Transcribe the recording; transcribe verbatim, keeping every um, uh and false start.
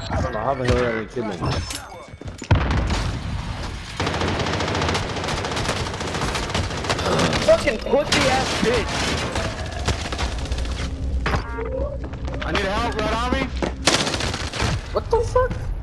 I don't know how the hell that ain't killing me. Fucking pussy ass bitch. I need help, right on me. What the fuck?